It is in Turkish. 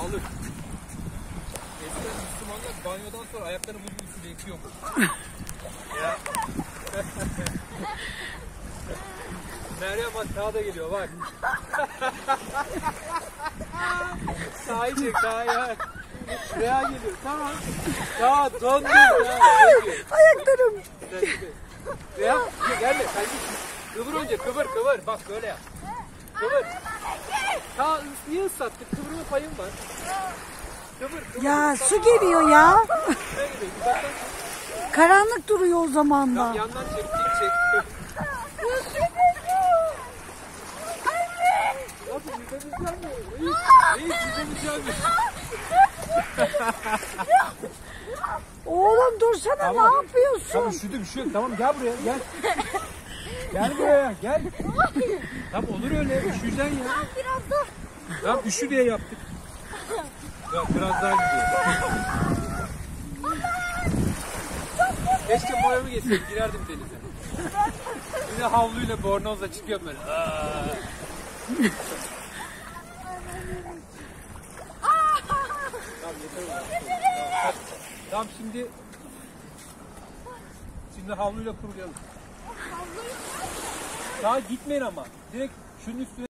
Olur. Eskiden Müslümanlar banyodan sonra ayaklarını buz gibi suyla yıkıyormuş. Ya. Meryem bak daha da geliyor bak. Sağa çek sağa ya. Reha geliyor tamam. Tamam dondum ya. Ayaklarım. Reha gelme sen git. Kıvır önce kıvır. Bak böyle yap. Kıvır. Ta niye ıslattık? Kıvırma payım var. Kıvır. Ya su geliyor ya. Ne gibi? Uzaktan Karanlık duruyor o zaman da. yandan çek. Nasıl yüzemeyeceğim mi? Reis yüzemeyeceğim mi? Oğlum dursana Tamam. ne yapıyorsun? Tamam üşüdüm. Tamam gel buraya gel. Gel buraya gel. Tamam olur öyle üşüyeceksin ya. Biraz da. Tamam üşü diye yaptık. Ya biraz daha gidiyor. Keşke boyamı geçseydim girerdim denize. Bir de havluyla bornozla çıkıyorum böyle. Tamam yeter o. Tamam şimdi havluyla kurulayalım. Daha gitmeyin ama. Direkt şunun üstüne